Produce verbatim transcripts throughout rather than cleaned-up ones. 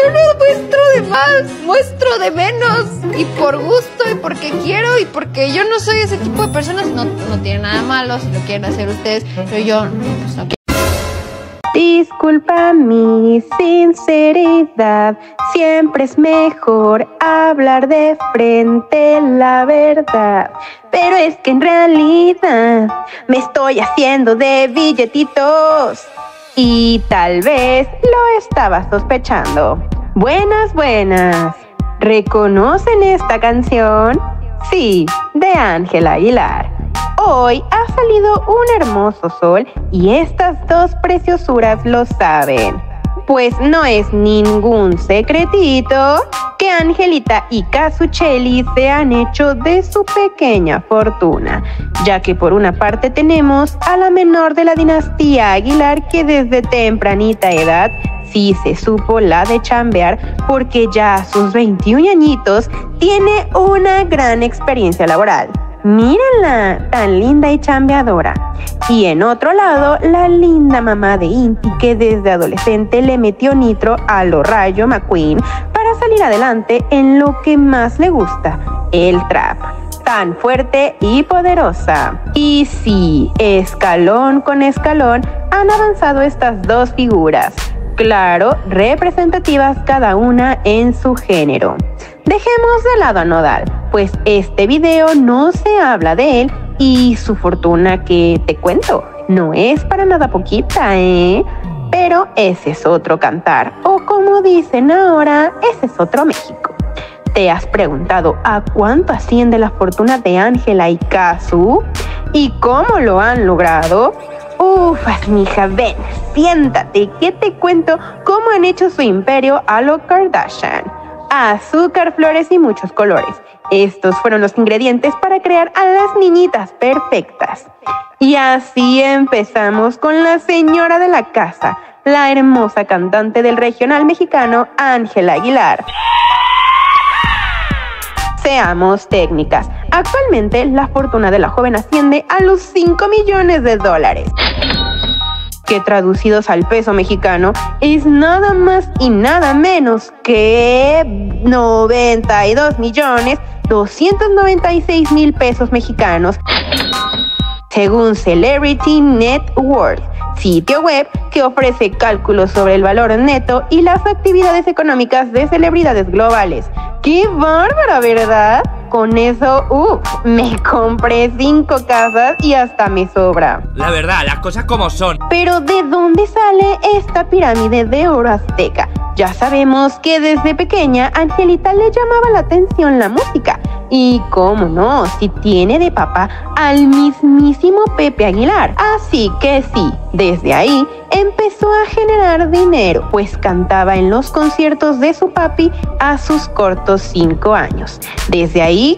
yo no muestro de más, muestro de menos. Y por gusto, y porque quiero, y porque yo no soy ese tipo de personas. No, no tiene nada malo si lo quieren hacer ustedes, pero yo pues, no quiero. Disculpa mi sinceridad, siempre es mejor hablar de frente la verdad. Pero es que en realidad me estoy haciendo de billetitos y tal vez lo estaba sospechando. Buenas, buenas. ¿Reconocen esta canción? Sí, de Ángela Aguilar. Hoy ha salido un hermoso sol y estas dos preciosuras lo saben. Pues no es ningún secretito que Angelita y Casuccelli se han hecho de su pequeña fortuna, ya que por una parte tenemos a la menor de la dinastía Aguilar que desde tempranita edad sí se supo la de chambear porque ya a sus veintiún añitos tiene una gran experiencia laboral. Mírenla, tan linda y chambeadora. Y en otro lado, la linda mamá de Inti que desde adolescente le metió nitro a lo Rayo McQueen para salir adelante en lo que más le gusta, el trap. Tan fuerte y poderosa. Y sí, escalón con escalón han avanzado estas dos figuras. Claro, representativas cada una en su género. Dejemos de lado a Nodal, pues este video no se habla de él y su fortuna que te cuento, no es para nada poquita, ¿eh? Pero ese es otro cantar, o como dicen ahora, ese es otro México. ¿Te has preguntado a cuánto asciende la fortuna de Ángela y Casu? ¿Y cómo lo han logrado? Ufas, mija, ven, siéntate, que te cuento cómo han hecho su imperio a lo Kardashian. Azúcar, flores y muchos colores. Estos fueron los ingredientes para crear a las niñitas perfectas. Y así empezamos con la señora de la casa, la hermosa cantante del regional mexicano, Ángela Aguilar. Seamos técnicas. Actualmente la fortuna de la joven asciende a los cinco millones de dólares. Que traducidos al peso mexicano es nada más y nada menos que noventa y dos millones doscientos noventa y seis mil pesos mexicanos, según Celebrity Net Worth, sitio web que ofrece cálculos sobre el valor neto y las actividades económicas de celebridades globales. ¡Qué bárbara!, ¿verdad? Con eso, uff, me compré cinco casas y hasta me sobra. La verdad, las cosas como son. Pero ¿de dónde sale esta pirámide de oro azteca? Ya sabemos que desde pequeña Angelita le llamaba la atención la música. Y cómo no, si tiene de papá al mismísimo Pepe Aguilar. Así que sí, desde ahí empezó a generar dinero, pues cantaba en los conciertos de su papi a sus cortos cinco años. Desde ahí,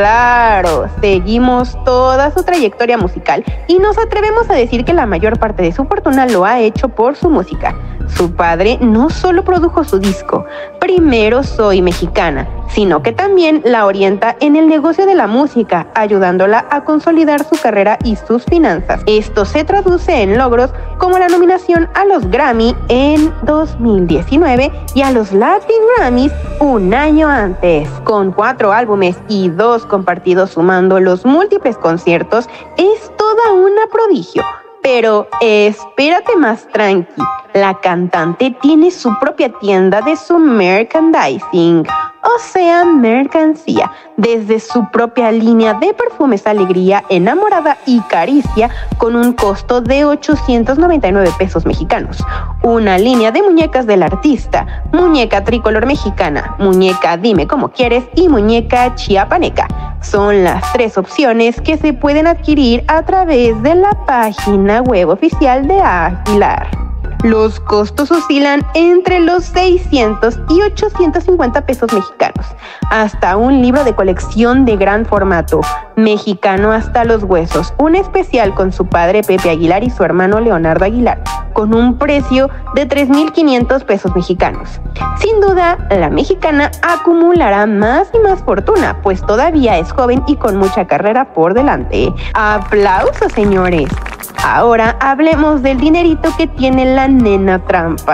claro, seguimos toda su trayectoria musical y nos atrevemos a decir que la mayor parte de su fortuna lo ha hecho por su música. Su padre no solo produjo su disco, Primero Soy Mexicana, sino que también la orienta en el negocio de la música, ayudándola a consolidar su carrera y sus finanzas. Esto se traduce en logros como la nominación a los Grammy en dos mil diecinueve y a los Latin Grammys un año antes. Con cuatro álbumes y dos compartidos sumando los múltiples conciertos, es toda una prodigio. Pero espérate más tranqui, la cantante tiene su propia tienda de su merchandising, o sea, mercancía, desde su propia línea de perfumes Alegría, Enamorada y Caricia, con un costo de ochocientos noventa y nueve pesos mexicanos. Una línea de muñecas del artista, muñeca tricolor mexicana, muñeca Dime Cómo Quieres y muñeca chiapaneca. Son las tres opciones que se pueden adquirir a través de la página web oficial de Aguilar. Los costos oscilan entre los seiscientos y ochocientos cincuenta pesos mexicanos, hasta un libro de colección de gran formato, mexicano hasta los huesos, un especial con su padre Pepe Aguilar y su hermano Leonardo Aguilar, con un precio de tres mil quinientos pesos mexicanos. Sin duda, la mexicana acumulará más y más fortuna, pues todavía es joven y con mucha carrera por delante. ¡Aplausos, señores! Ahora hablemos del dinerito que tiene la nena trampa.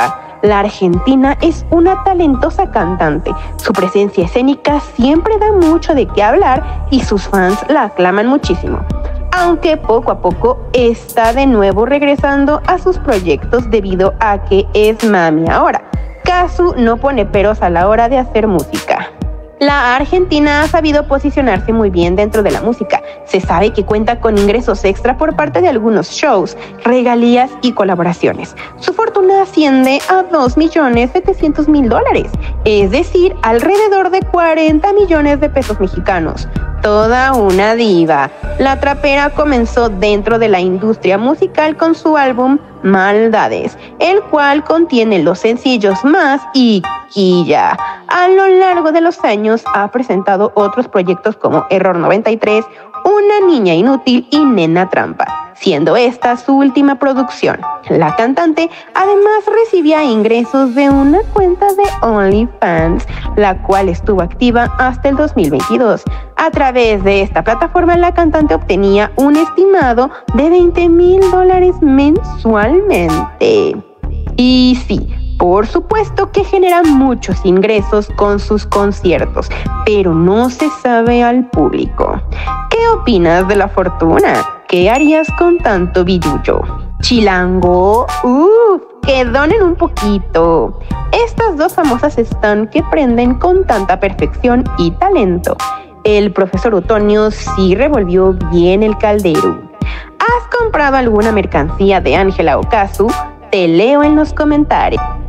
La argentina es una talentosa cantante. Su presencia escénica siempre da mucho de qué hablar y sus fans la aclaman muchísimo. Aunque poco a poco está de nuevo regresando a sus proyectos debido a que es mami ahora. Cazzu no pone peros a la hora de hacer música. La argentina ha sabido posicionarse muy bien dentro de la música. Se sabe que cuenta con ingresos extra por parte de algunos shows, regalías y colaboraciones. Su fortuna asciende a dos millones setecientos mil dólares, es decir, alrededor de cuarenta millones de pesos mexicanos. Toda una diva. La trapera comenzó dentro de la industria musical con su álbum Maldades, el cual contiene los sencillos Más y Quilla. A lo largo de los años ha presentado otros proyectos como Error noventa y tres, Una niña inútil y Nena Trampa, siendo esta su última producción. La cantante además recibía ingresos de una cuenta de OnlyFans, la cual estuvo activa hasta el dos mil veintidós. A través de esta plataforma, la cantante obtenía un estimado de veinte mil dólares mensualmente. Y sí, por supuesto que genera muchos ingresos con sus conciertos, pero no se sabe al público. ¿Qué opinas de la fortuna? ¿Qué harías con tanto billullo? ¿Chilango? ¡Uh! Que donen un poquito. Estas dos famosas están que prenden con tanta perfección y talento. El profesor Utonio sí revolvió bien el caldero. ¿Has comprado alguna mercancía de Ángela o Cazzu? Te leo en los comentarios.